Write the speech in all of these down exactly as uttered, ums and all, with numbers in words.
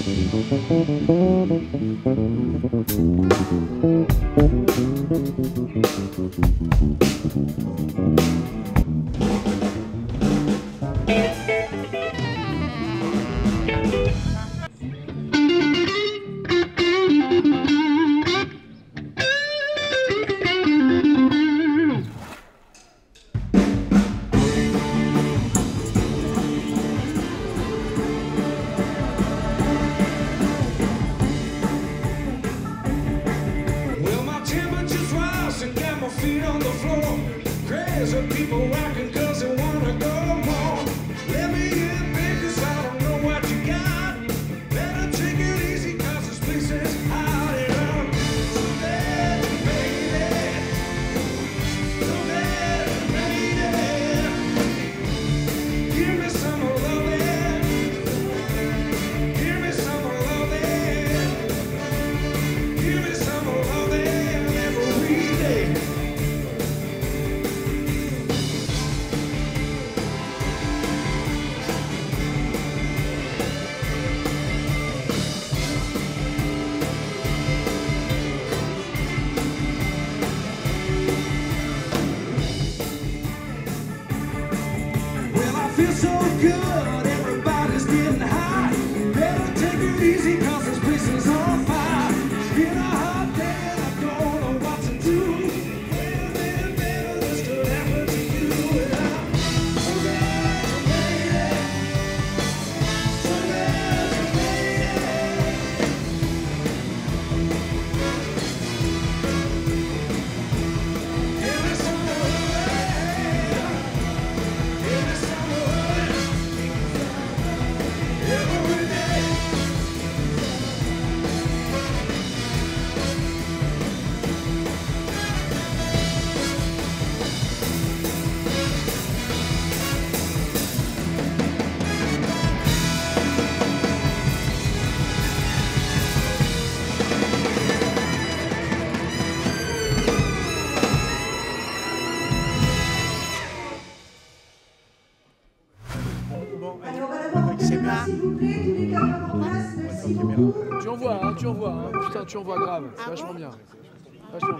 Tu envoies, hein, tu envoies, hein. Putain, tu envoies grave, c'est vachement bien. Vachement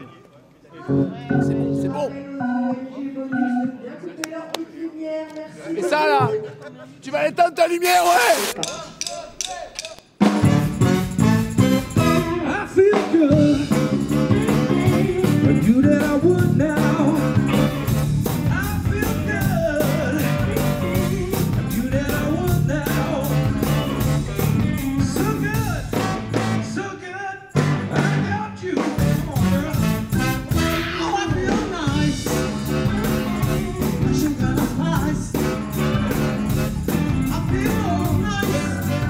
bien. C'est bon, c'est bon. Et ça là, tu vas éteindre ta lumière, ouais. I feel good. I knew that I would now. I feel good. I knew that I would now. So good, so good. I got you. Come on, girl. Oh, I feel nice. I should got a nice. I feel nice.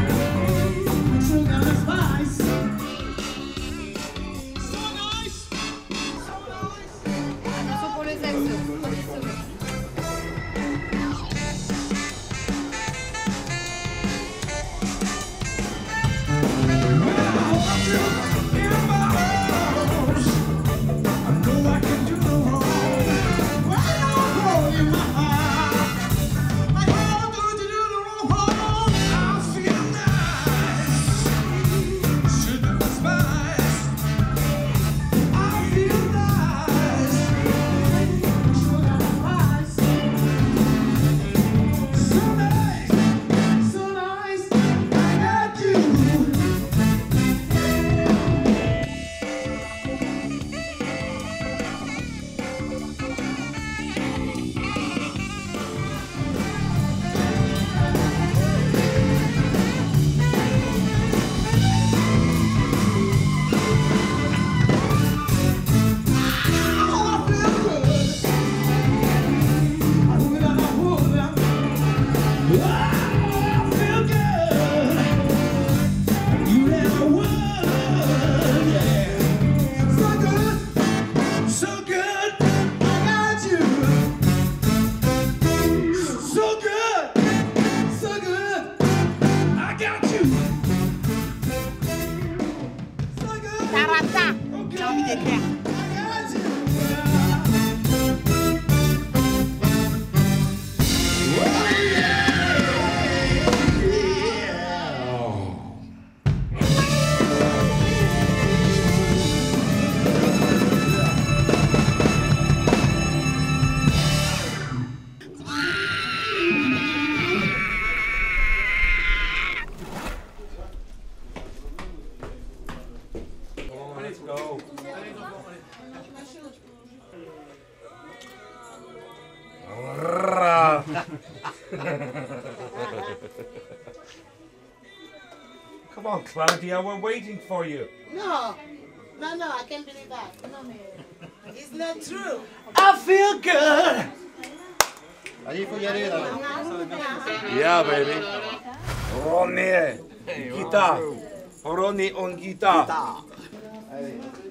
Come on, Claudia, we're waiting for you. No, no, no, I can't believe that. No, man. It's not true. I feel good. Yeah, baby. Ronnie, guitar. Ronnie on guitar.